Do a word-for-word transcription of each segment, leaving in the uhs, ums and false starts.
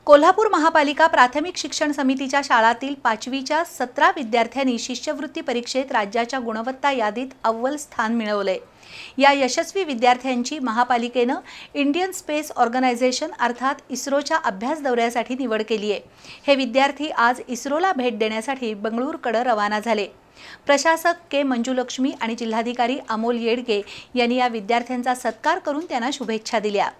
कोल्हापूर महापालिका प्राथमिक शिक्षण समितीच्या शाळातील पाचवीच्या सतरा विद्यार्थ्यांनी शिष्यवृत्ती परीक्षेत राज्याच्या गुणवत्ता यादीत अव्वल स्थान मिळवले। या यशस्वी विद्यार्थ्यांची महापालिकेनं इंडियन स्पेस ऑर्गनायझेशन अर्थात इस्रोच्या अभ्यास दौऱ्यासाठी निवड केली आहे। हे विद्यार्थी आज इस्रोला भेट देण्यासाठी बंगळुरूकडे रवाना झाले। प्रशासक के मंजुलक्ष्मी आणि जिल्हाधिकारी अमोल येडगे यांनी या विद्यार्थ्यांचा सत्कार करून त्यांना शुभेच्छा दिल्या।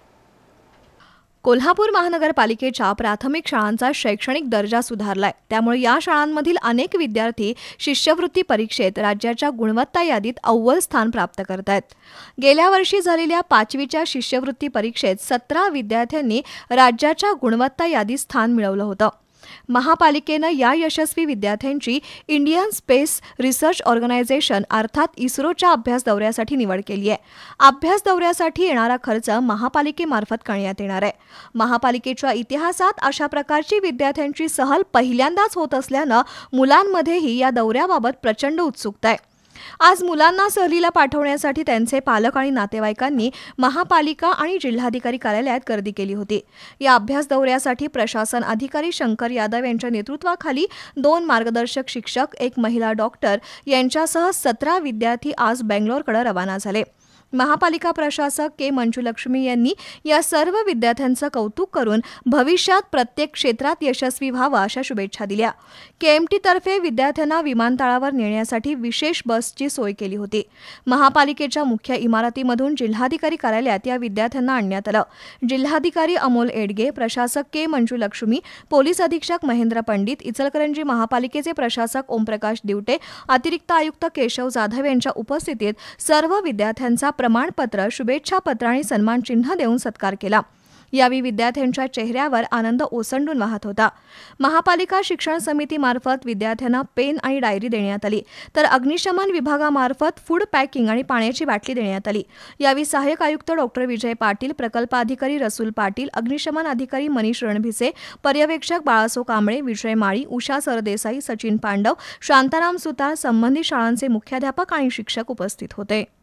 कोल्हापूर महानगरपालिकेच्या प्राथमिक शाळांचा शैक्षणिक दर्जा सुधारलाय, त्यामुळे या शाळांमधील अनेक विद्यार्थी शिष्यवृत्ती परीक्षेत राज्याच्या गुणवत्ता यादीत अव्वल स्थान प्राप्त करत आहेत। गेल्या वर्षी झालेल्या पाचवीच्या शिष्यवृत्ती परीक्षेत सतरा विद्यार्थ्यांनी राज्याच्या गुणवत्ता यादीत स्थान मिळवलं होतं। महापालिकेनं या यशस्वी विद्यार्थ्यांची इंडियन स्पेस रिसर्च ऑर्गनायझेशन अर्थात इस्रोच्या अभ्यास दौऱ्यासाठी निवड केली आहे। अभ्यास दौऱ्यासाठी येणारा खर्च महापालिकेमार्फत करण्यात येणार आहे। महापालिकेच्या इतिहासात अशा प्रकारची विद्यार्थ्यांची सहल पहिल्यांदाच होत असल्यानं मुलांमध्येही या दौऱ्याबाबत प्रचंड उत्सुकता आहे। आज मुलांना सहलीला पाठवण्यासाठी त्यांचे पालक आणि नातेवाईकांनी महापालिका आणि जिल्हाधिकारी कार्यालयात गर्दी केली होती। या अभ्यास दौऱ्यासाठी प्रशासन अधिकारी शंकर यादव यांच्या नेतृत्वाखाली दोन मार्गदर्शक शिक्षक, एक महिला डॉक्टर यांच्यासह सतरा विद्यार्थी आज बेंगलोरकडे रवाना झाले। महापालिका प्रशासक के मंजुलक्ष्मी यांनी या सर्व विद्यार्थ्यांचं कौतुक करून भविष्यात प्रत्येक क्षेत्रात यशस्वी व्हावं अशा शुभेच्छा दिल्या। केएमटी तर्फे विद्यार्थ्यांना विमानतळावर नेण्यासाठी विशेष बसची सोय केली होती। महापालिकेच्या मुख्य इमारतीमधून जिल्हाधिकारी कार्यालयात या विद्यार्थ्यांना आणण्यात आलं। जिल्हाधिकारी अमोल येडगे, प्रशासक के मंजुलक्ष्मी, पोलीस अधीक्षक महेंद्र पंडित, इचलकरंजी महापालिकेचे प्रशासक ओमप्रकाश दिवटे, अतिरिक्त आयुक्त केशव जाधव यांच्या उपस्थितीत सर्व विद्यार्थ्यांचा प्रमाणपत्र, शुभेच्छा पत्र आणि सन्मान चिन्ह देऊन सत्कार केला। यावेळी विद्यार्थ्यांच्या चेहऱ्यावर आनंद ओसंडून वाहत होता। महापालिका शिक्षण समितीमार्फत विद्यार्थ्यांना पेन आणि डायरी देण्यात आली, तर अग्निशमन विभागामार्फत फूड पॅकिंग आणि पाण्याची बाटली देण्यात आली। यावेळी सहाय्यक आयुक्त डॉक्टर विजय पाटील, प्रकल्प अधिकारी रसूल पाटील, अग्निशमन अधिकारी मनीष रणभिसे, पर्यवेक्षक बाळासो कांबळे, विजय माळी, उषा सरदेसाई, सचिन पांडव, शांताराम सुतार, संबंधित शाळांचे मुख्याध्यापक आणि शिक्षक उपस्थित होते।